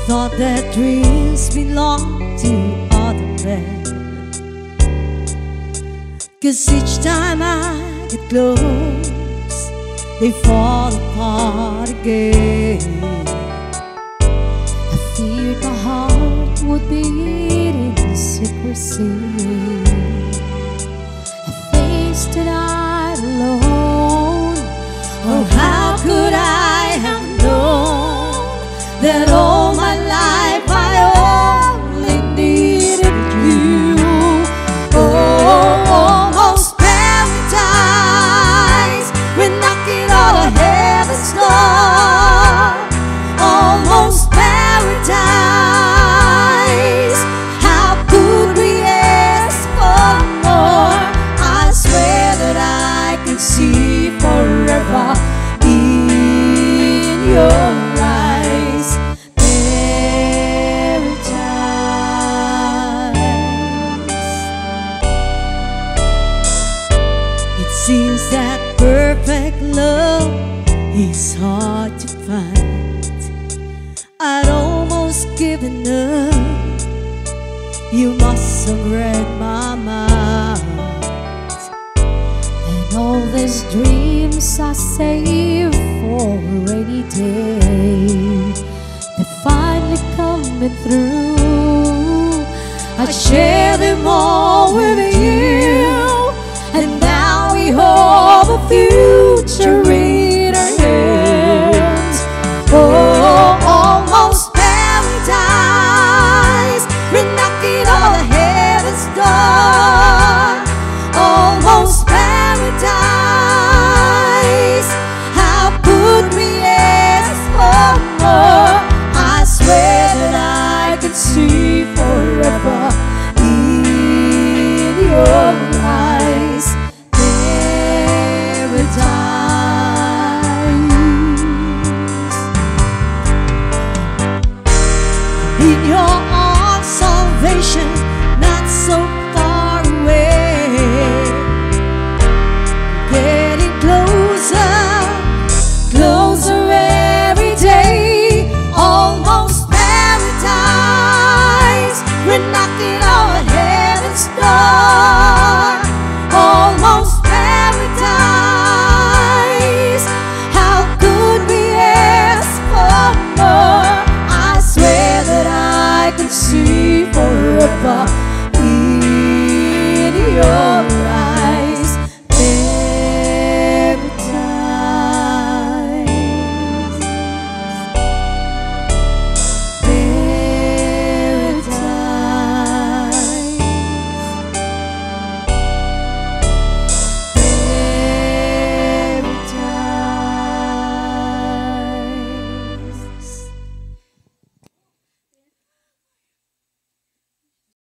thought that dreams belong to other men, 'cause each time I get close, they fall apart again. I feared my heart would beat in secrecy. I faced it out alone. Oh, how could I have known that all my life I only needed you? Oh, almost paradise, we're knocking all our heavens door. Almost paradise, how could we ask for more? I swear that I can see forever in your eyes. It seems that perfect love is hard to find. I'd almost given up. You must have read my mind. And all these dreams I save for a rainy day, they're finally coming through. I share them all with you, and now we hope a few